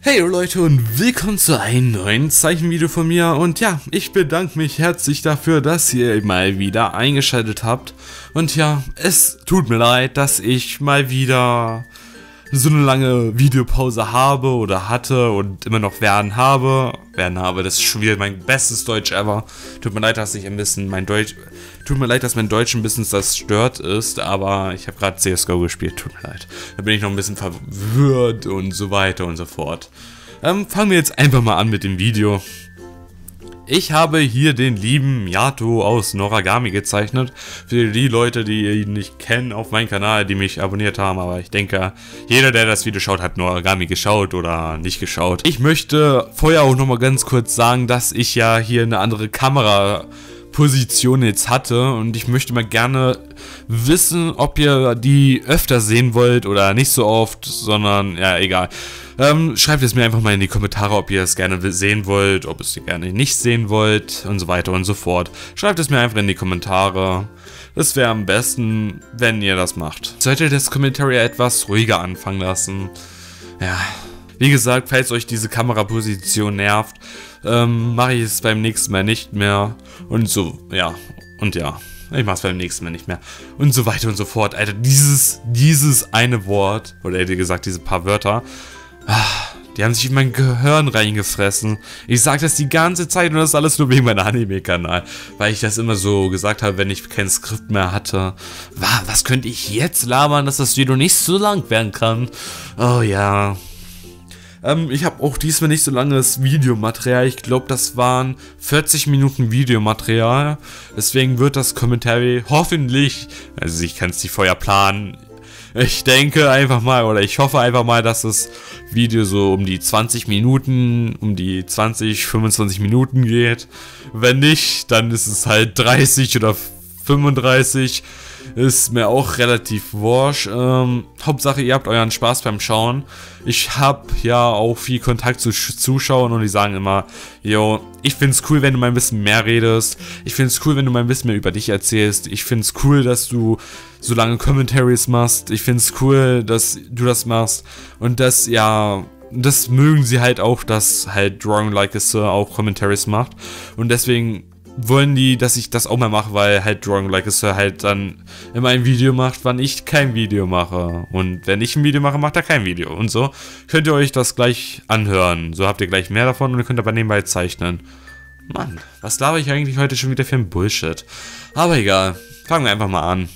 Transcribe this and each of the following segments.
Hey Leute und willkommen zu einem neuen Zeichenvideo von mir und ja, ich bedanke mich herzlich dafür, dass ihr mal wieder eingeschaltet habt und ja, es tut mir leid, dass ich mal wieder so eine lange Videopause habe oder hatte und immer noch werden habe, das ist schon wieder mein bestes Deutsch ever. Tut mir leid, dass ich ein bisschen mein Deutsch ein bisschen zerstört ist, aber ich habe gerade CSGO gespielt, tut mir leid. Da bin ich noch ein bisschen verwirrt und so weiter und so fort. Fangen wir jetzt einfach mal an mit dem Video. Ich habe hier den lieben Miyato aus Noragami gezeichnet. Für die Leute, die ihn nicht kennen auf meinem Kanal, die mich abonniert haben. Aber ich denke, jeder, der das Video schaut, hat Noragami geschaut oder nicht geschaut. Ich möchte vorher auch nochmal ganz kurz sagen, dass ich ja hier eine andere Kameraposition jetzt hatte. Und ich möchte mal gerne wissen, ob ihr die öfter sehen wollt oder nicht so oft, sondern ja, egal. Schreibt es mir einfach mal in die Kommentare, ob ihr es gerne sehen wollt, ob ihr es gerne nicht sehen wollt und so weiter und so fort. Schreibt es mir einfach in die Kommentare. Das wäre am besten, wenn ihr das macht. Solltet ihr das Kommentar etwas ruhiger anfangen lassen. Ja, wie gesagt, falls euch diese Kameraposition nervt, mache ich es beim nächsten Mal nicht mehr. Und so, ja, und ja. Ich mach's beim nächsten Mal nicht mehr. Und so weiter und so fort. Alter, dieses eine Wort, oder hätte gesagt, diese paar Wörter, die haben sich in mein Gehirn reingefressen. Ich sag das die ganze Zeit und das ist alles nur wegen meinem Anime-Kanal. Weil ich das immer so gesagt habe, wenn ich kein Skript mehr hatte. Was könnte ich jetzt labern, dass das Video nicht so lang werden kann? Oh ja. Ich habe auch diesmal nicht so langes Videomaterial. Ich glaube, das waren 40 Minuten Videomaterial. Deswegen wird das Kommentar hoffentlich, also ich kann es nicht vorher planen. Ich denke einfach mal, oder ich hoffe einfach mal, dass das Video so um die 20 Minuten, 25 Minuten geht. Wenn nicht, dann ist es halt 30 oder 35. Ist mir auch relativ wurscht. Hauptsache, ihr habt euren Spaß beim Schauen. Ich habe ja auch viel Kontakt zu Zuschauern und die sagen immer, yo, ich find's cool, wenn du mal ein bisschen mehr redest. Ich find's cool, wenn du mal ein bisschen mehr über dich erzählst. Ich find's cool, dass du so lange Commentaries machst. Ich find's cool, dass du das machst. Und das, ja, das mögen sie halt auch, dass halt Drawing Like a Sir auch Commentaries macht. Und deswegen wollen die, dass ich das auch mal mache, weil halt Drawing Like a Sir halt dann immer ein Video macht, wann ich kein Video mache. Und wenn ich ein Video mache, macht er kein Video. Und so könnt ihr euch das gleich anhören. So habt ihr gleich mehr davon und ihr könnt aber nebenbei zeichnen. Mann, was laber ich eigentlich heute schon wieder für ein Bullshit? Aber egal, fangen wir einfach mal an.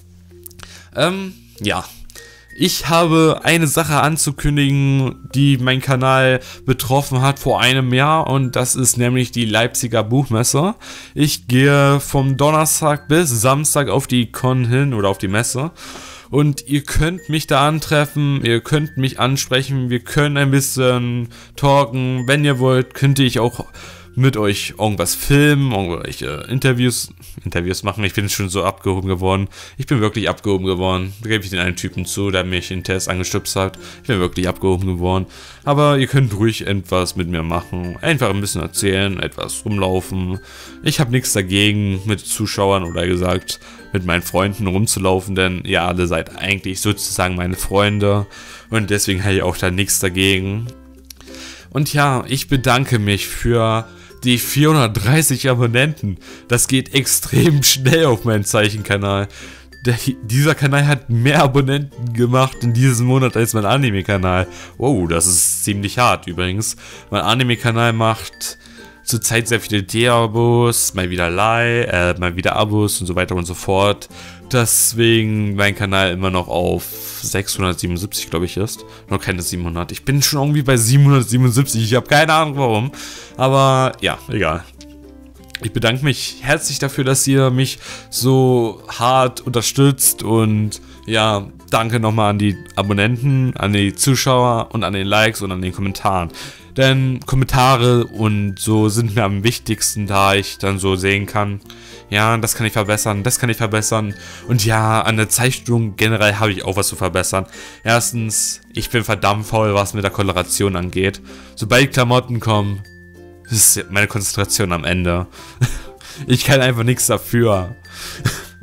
Ja. Ich habe eine Sache anzukündigen, die meinen Kanal betroffen hat vor einem Jahr und das ist nämlich die Leipziger Buchmesse. Ich gehe vom Donnerstag bis Samstag auf die Con hin oder auf die Messe und ihr könnt mich da antreffen, ihr könnt mich ansprechen, wir können ein bisschen talken, wenn ihr wollt, könnte ich auch mit euch irgendwas filmen, irgendwelche Interviews machen. Ich bin schon so abgehoben geworden. Ich bin wirklich abgehoben geworden. Da gebe ich den einen Typen zu, der mich in den Test angestupst hat. Ich bin wirklich abgehoben geworden. Aber ihr könnt ruhig etwas mit mir machen. Einfach ein bisschen erzählen, etwas rumlaufen. Ich habe nichts dagegen, mit Zuschauern oder gesagt, mit meinen Freunden rumzulaufen, denn ihr alle seid eigentlich sozusagen meine Freunde. Und deswegen habe ich auch da nichts dagegen. Und ja, ich bedanke mich für die 430 Abonnenten. Das geht extrem schnell auf meinem Zeichenkanal. Dieser Kanal hat mehr Abonnenten gemacht in diesem Monat als mein Anime-Kanal. Wow, das ist ziemlich hart übrigens. Mein Anime-Kanal macht zurzeit sehr viele D-Abos, mal wieder Abos und so weiter und so fort. Deswegen mein Kanal immer noch auf 677, glaube ich, ist. Noch keine 700. Ich bin schon irgendwie bei 777. Ich habe keine Ahnung warum. Aber ja, egal. Ich bedanke mich herzlich dafür, dass ihr mich so hart unterstützt. Und ja, danke nochmal an die Abonnenten, an die Zuschauer und an den Likes und an den Kommentaren. Denn Kommentare und so sind mir am wichtigsten, da ich dann so sehen kann, ja, das kann ich verbessern, das kann ich verbessern. Und ja, an der Zeichnung generell habe ich auch was zu verbessern. Erstens, ich bin verdammt faul, was mit der Koloration angeht. Sobald Klamotten kommen, ist meine Konzentration am Ende. Ich kann einfach nichts dafür.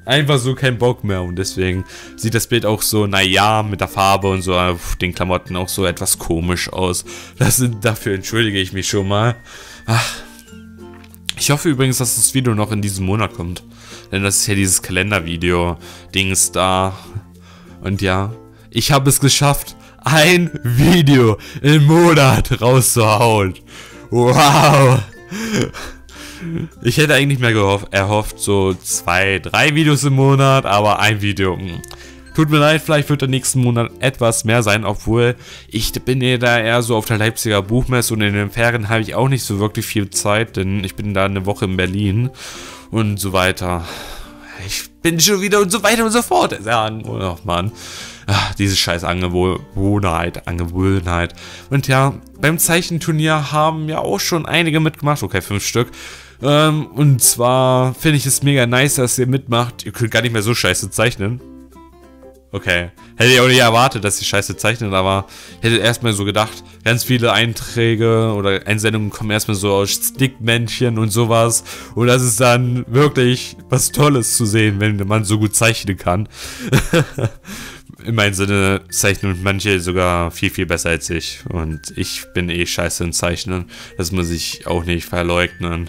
einfach so keinen Bock mehr und deswegen sieht das Bild auch so, naja, mit der Farbe und so auf den Klamotten auch so etwas komisch aus. Dafür entschuldige ich mich schon mal. Ach. Ich hoffe übrigens, dass das Video noch in diesem Monat kommt. Denn das ist ja dieses Kalendervideo-Dings da. Und ja, ich habe es geschafft, ein Video im Monat rauszuhauen. Wow. Ich hätte eigentlich mehr erhofft, so 2, 3 Videos im Monat, aber ein Video. Tut mir leid, vielleicht wird der nächsten Monat etwas mehr sein, obwohl ich bin ja da eher so auf der Leipziger Buchmesse und in den Ferien habe ich auch nicht so wirklich viel Zeit, denn ich bin da eine Woche in Berlin und so weiter. Ich bin schon wieder und so weiter und so fort sagen. Oh Mann. Ach, diese scheiß Angewohnheit. Und ja, beim Zeichenturnier haben ja auch schon einige mitgemacht. Okay, 5 Stück. Und zwar finde ich es mega nice, dass ihr mitmacht. Ihr könnt gar nicht mehr so scheiße zeichnen. Okay. Hätte ich auch nicht erwartet, dass ihr scheiße zeichnet, aber ich hätte erstmal so gedacht, ganz viele Einträge oder Einsendungen kommen erstmal so aus Stickmännchen und sowas. Und das ist dann wirklich was Tolles zu sehen, wenn man so gut zeichnen kann. In meinem Sinne zeichnen manche sogar viel, viel besser als ich. Und ich bin eh scheiße im Zeichnen. Das muss ich auch nicht verleugnen.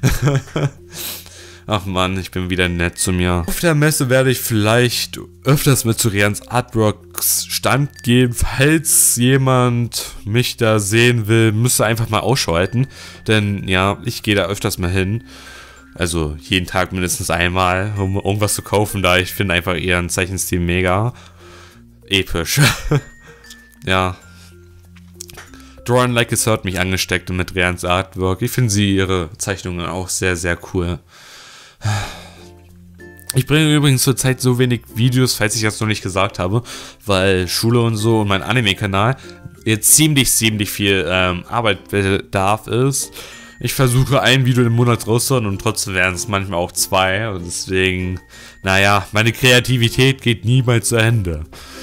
Ach man, ich bin wieder nett zu mir. Auf der Messe werde ich vielleicht öfters mit zu Rians Artworks Stand gehen. Falls jemand mich da sehen will, müsst ihr einfach mal Ausschau halten. Denn ja, ich gehe da öfters mal hin. Also jeden Tag mindestens einmal, um irgendwas zu kaufen, da ich finde einfach ihren Zeichenstil mega episch. Ja. Drawing Like It's Hurt mich angesteckt mit Rians Artwork. Ich finde ihre Zeichnungen auch sehr, sehr cool. Ich bringe übrigens zurzeit so wenig Videos, falls ich das noch nicht gesagt habe, weil Schule und so und mein Anime-Kanal jetzt ziemlich viel Arbeitsbedarf ist. Ich versuche ein Video im Monat rauszuhauen und trotzdem werden es manchmal auch 2. Und deswegen, naja, meine Kreativität geht niemals zu Ende.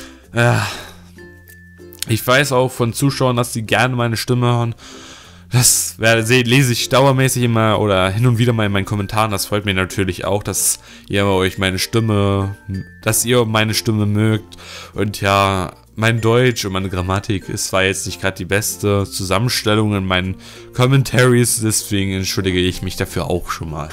Ich weiß auch von Zuschauern, dass sie gerne meine Stimme hören. Das lese ich dauermäßig immer oder hin und wieder mal in meinen Kommentaren. Das freut mich natürlich auch, dass ihr meine Stimme mögt. Und ja, mein Deutsch und meine Grammatik ist zwar jetzt nicht gerade die beste Zusammenstellung in meinen Commentaries, deswegen entschuldige ich mich dafür auch schon mal.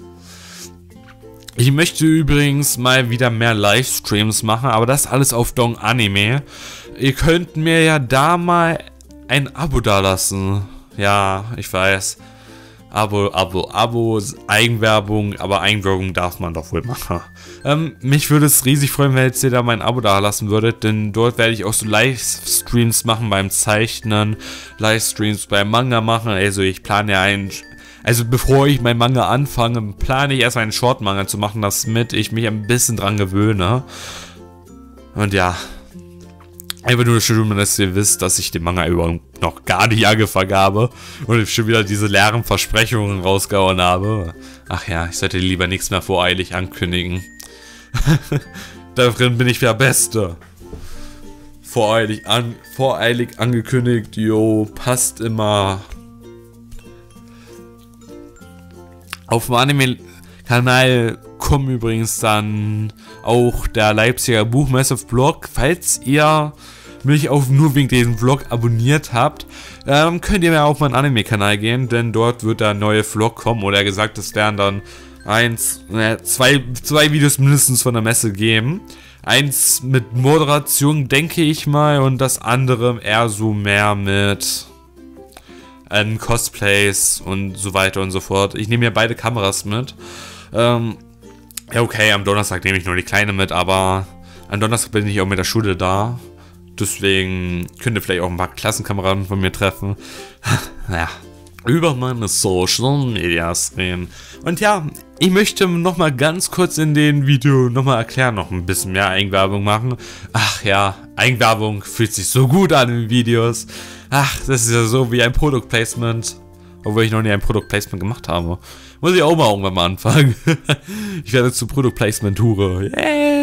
Ich möchte übrigens mal wieder mehr Livestreams machen, aber das alles auf Dong Anime. Ihr könnt mir ja da mal ein Abo dalassen. Ja, ich weiß. Abo, Eigenwerbung, aber Eigenwerbung darf man doch wohl machen. Mich würde es riesig freuen, wenn ihr da mein Abo da lassen würdet, denn dort werde ich auch so Livestreams machen beim Zeichnen, Livestreams beim Manga machen. Also ich plane ja bevor ich mein Manga anfange, plane ich erst einen Short-Manga zu machen, damit ich mich ein bisschen dran gewöhne. Und ja. Einfach nur schön, dass ihr wisst, dass ich den Manga überhaupt noch gar nicht angefangen habe und ich schon wieder diese leeren Versprechungen rausgehauen habe. Ach ja, ich sollte lieber nichts mehr voreilig ankündigen. Darin bin ich der Beste. Voreilig angekündigt, jo, passt immer. Auf dem Anime-Kanal kommen übrigens dann auch der Leipziger Buchmesse-Vlog. Falls ihr mich nur wegen diesem Vlog abonniert habt, könnt ihr mir auf meinen Anime-Kanal gehen, denn dort wird der neue Vlog kommen. Oder gesagt, es werden dann zwei Videos mindestens von der Messe geben. Eins mit Moderation, denke ich mal, und das andere eher so mehr mit Cosplays und so weiter und so fort. Ich nehme ja beide Kameras mit. Ja, okay, am Donnerstag nehme ich nur die kleine mit, aber am Donnerstag bin ich auch mit der Schule da. Deswegen könnt ihr vielleicht auch ein paar Klassenkameraden von mir treffen. Naja, über meine Social Medias reden. Und ja, ich möchte nochmal ganz kurz in dem Video nochmal erklären, noch ein bisschen mehr Eigenwerbung machen. Ach ja, Eigenwerbung fühlt sich so gut an in Videos. Ach, das ist ja so wie ein Product Placement. Obwohl ich noch nie ein Product Placement gemacht habe. Muss ich auch mal irgendwann mal anfangen. Ich werde zu Product Placement Hure.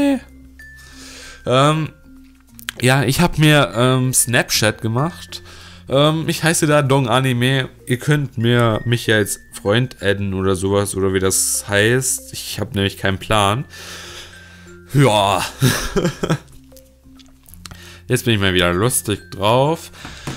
Yeah. Ja, ich habe mir Snapchat gemacht. Ich heiße da Dong Anime. Ihr könnt mich ja als Freund adden oder sowas, oder wie das heißt. Ich habe nämlich keinen Plan. Ja. Jetzt bin ich mal wieder lustig drauf.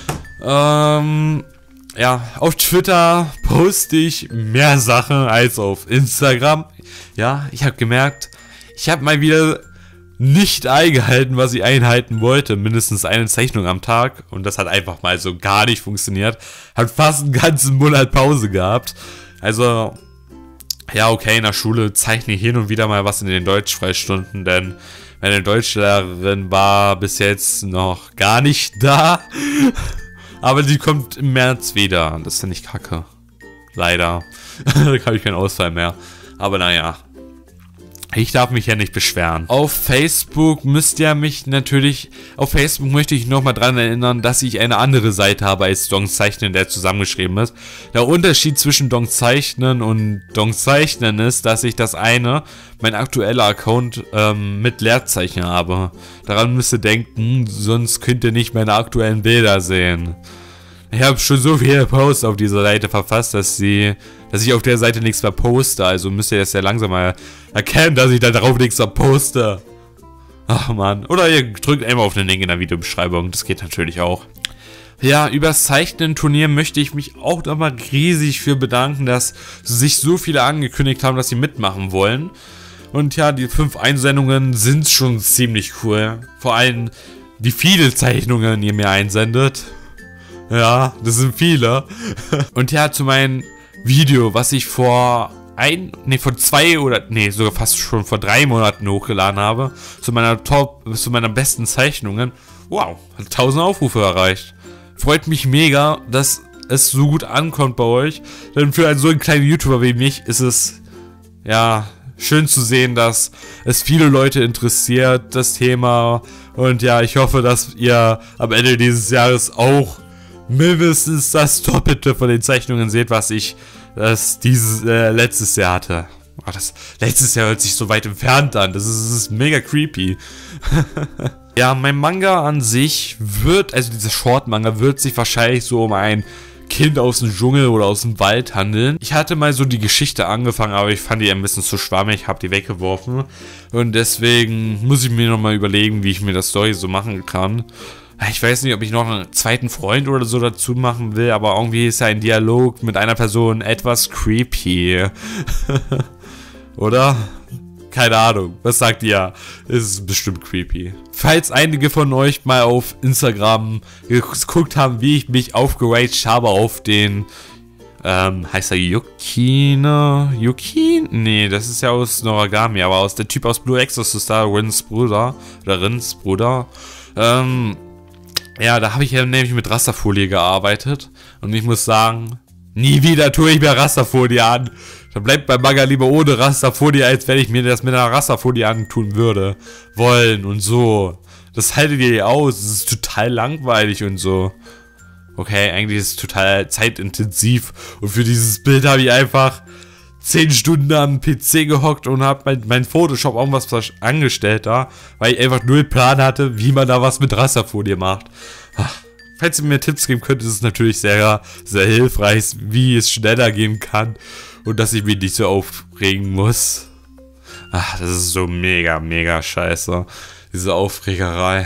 Ja, auf Twitter poste ich mehr Sachen als auf Instagram. Ja, ich habe gemerkt, ich habe mal wieder nicht eingehalten, was ich einhalten wollte. Mindestens eine Zeichnung am Tag. Und das hat einfach mal so gar nicht funktioniert. Hat fast einen ganzen Monat Pause gehabt. Also, ja, okay, in der Schule zeichne ich hin und wieder mal was in den Deutschfreistunden, denn meine Deutschlehrerin war bis jetzt noch gar nicht da. Aber die kommt im März wieder. Das finde ich kacke. Leider. Da habe ich keinen Ausfall mehr. Aber naja. Ich darf mich ja nicht beschweren. Auf Facebook müsst ihr mich natürlich... Auf Facebook möchte ich nochmal dran erinnern, dass ich eine andere Seite habe als Dongs Zeichnen, der zusammengeschrieben ist. Der Unterschied zwischen Dongs Zeichnen und Dongs Zeichnen ist, dass ich das eine, mein aktueller Account, mit Leerzeichen habe. Daran müsst ihr denken, sonst könnt ihr nicht meine aktuellen Bilder sehen. Ich habe schon so viele Posts auf dieser Seite verfasst, dass ich auf der Seite nichts mehr poste. Also müsst ihr das ja langsam mal erkennen, dass ich da drauf nichts mehr poste. Ach man. Oder ihr drückt einmal auf den Link in der Videobeschreibung. Das geht natürlich auch. Ja, übers Zeichnen-Turnier möchte ich mich auch nochmal riesig für bedanken, dass sich so viele angekündigt haben, dass sie mitmachen wollen. Und ja, die 5 Einsendungen sind schon ziemlich cool. Vor allem, wie viele Zeichnungen ihr mir einsendet. Ja, das sind viele. Und ja, zu meinem Video, was ich vor 2 oder, sogar fast schon vor 3 Monaten hochgeladen habe, zu meiner besten Zeichnungen. Wow, hat 1000 Aufrufe erreicht. Freut mich mega, dass es so gut ankommt bei euch. Denn für so einen kleinen YouTuber wie mich ist es, ja, schön zu sehen, dass es viele Leute interessiert, das Thema. Und ja, ich hoffe, dass ihr am Ende dieses Jahres auch mindestens das Doppelte von den Zeichnungen seht, was ich dieses letztes Jahr hatte. Oh, das letztes Jahr hört sich so weit entfernt an. Das ist mega creepy. Ja, mein Manga an sich also dieser Short-Manga wird sich wahrscheinlich so um ein Kind aus dem Dschungel oder aus dem Wald handeln. Ich hatte mal so die Geschichte angefangen, aber ich fand die ein bisschen zu schwammig, habe die weggeworfen. Und deswegen muss ich mir nochmal überlegen, wie ich mir das Story so machen kann. Ich weiß nicht, ob ich noch einen zweiten Freund oder so dazu machen will, aber irgendwie ist ja ein Dialog mit einer Person etwas creepy. Oder? Keine Ahnung. Was sagt ihr? Ist bestimmt creepy. Falls einige von euch mal auf Instagram geguckt haben, wie ich mich aufgeraged habe auf den, heißt er Yukine? Yukin? Nee, das ist ja aus Noragami, aber der Typ aus Blue Exorcist, da, Rins Bruder, oder Rins Bruder, ja, da habe ich ja nämlich mit Rasterfolie gearbeitet. Und ich muss sagen, nie wieder tue ich mir Rasterfolie an. Dann bleibt mein Manga lieber ohne Rasterfolie, als wenn ich mir das mit einer Rasterfolie antun würde. Wollen und so. Das haltet ihr aus. Das ist total langweilig und so. Okay, eigentlich ist es total zeitintensiv. Und für dieses Bild habe ich einfach 10 Stunden am PC gehockt und habe mein Photoshop irgendwas angestellt da, weil ich einfach null Plan hatte, wie man da was mit Rasterfolie macht. Falls ihr mir Tipps geben könnt, ist es natürlich sehr, sehr hilfreich, wie es schneller gehen kann und dass ich mich nicht so aufregen muss. Das ist so mega, mega scheiße, diese Aufregerei.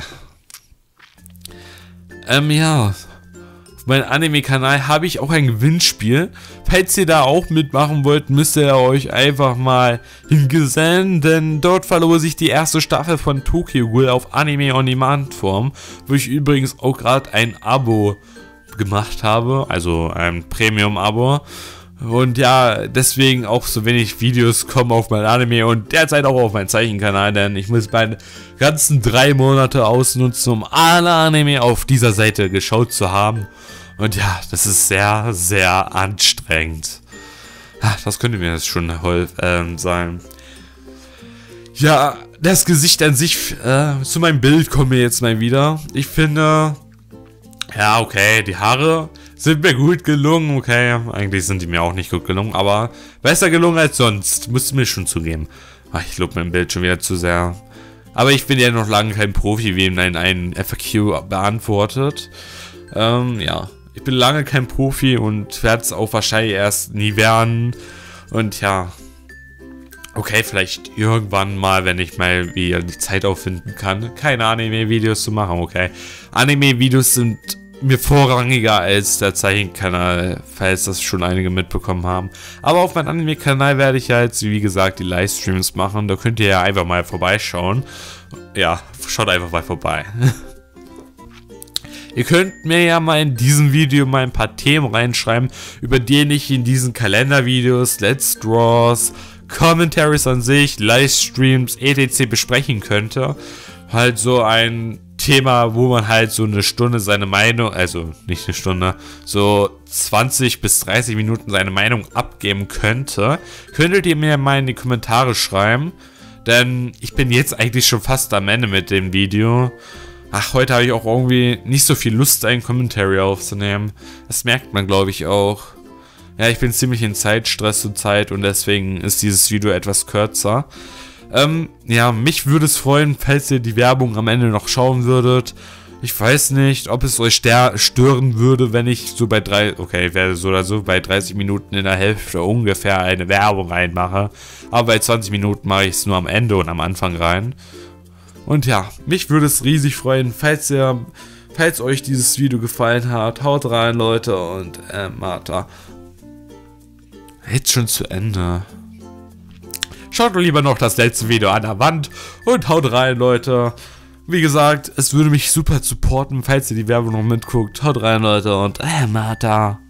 Ja. Auf meinem Anime-Kanal habe ich auch ein Gewinnspiel. Falls ihr da auch mitmachen wollt, müsst ihr euch einfach mal hingesellen, denn dort verlose ich die erste Staffel von Tokyo Ghoul auf Anime-on-Demand-Form, wo ich übrigens auch gerade ein Abo gemacht habe, also ein Premium-Abo. Und ja, deswegen auch so wenig Videos kommen auf mein Anime und derzeit auch auf meinen Zeichenkanal, denn ich muss meine ganzen 3 Monate ausnutzen, um alle Anime auf dieser Seite geschaut zu haben. Und ja, das ist sehr, sehr anstrengend. Das könnte mir jetzt schon sein. Ja, das Gesicht an sich, zu meinem Bild kommen wir jetzt mal wieder. Ich finde, ja, okay, die Haare sind mir gut gelungen, okay, eigentlich sind die mir auch nicht gut gelungen, aber besser gelungen als sonst, musst du mir schon zugeben. Ich lobe mein Bild schon wieder zu sehr. Aber ich bin ja noch lange kein Profi, wie ein FAQ beantwortet. Ja, ich bin lange kein Profi und werde es auch wahrscheinlich erst nie werden. Und ja, Okay, vielleicht irgendwann mal, wenn ich mal wieder die Zeit auffinden kann, keine Anime-Videos zu machen, okay. Anime-Videos sind mir vorrangiger als der Zeichenkanal, falls das schon einige mitbekommen haben. Aber auf meinem Anime-Kanal werde ich ja jetzt, wie gesagt, die Livestreams machen. Da könnt ihr ja einfach mal vorbeischauen. Ja, schaut einfach mal vorbei. Ihr könnt mir ja mal in diesem Video mal ein paar Themen reinschreiben, über die ich in diesen Kalendervideos, Let's Draws, Commentaries an sich, Livestreams, etc. besprechen könnte. Halt so ein Thema, wo man halt so eine Stunde seine Meinung, also nicht eine Stunde, so 20 bis 30 Minuten seine Meinung abgeben könnte. Könntet ihr mir mal in die Kommentare schreiben, denn ich bin jetzt eigentlich schon fast am Ende mit dem Video. Ach, heute habe ich auch irgendwie nicht so viel Lust, einen Commentary aufzunehmen. Das merkt man, glaube ich, auch. Ja, ich bin ziemlich in Zeitstress zur Zeit und deswegen ist dieses Video etwas kürzer. Ja, mich würde es freuen, falls ihr die Werbung am Ende noch schauen würdet. Ich weiß nicht, ob es euch stören würde, wenn ich so bei ich werde so oder so bei 30 Minuten in der Hälfte ungefähr eine Werbung reinmache. Aber bei 20 Minuten mache ich es nur am Ende und am Anfang rein. Und ja, mich würde es riesig freuen, falls euch dieses Video gefallen hat. Haut rein, Leute, und Martha. Jetzt schon zu Ende. Schaut doch lieber noch das letzte Video an der Wand und haut rein, Leute. Wie gesagt, es würde mich super supporten, falls ihr die Werbung noch mitguckt. Haut rein, Leute, und Martha.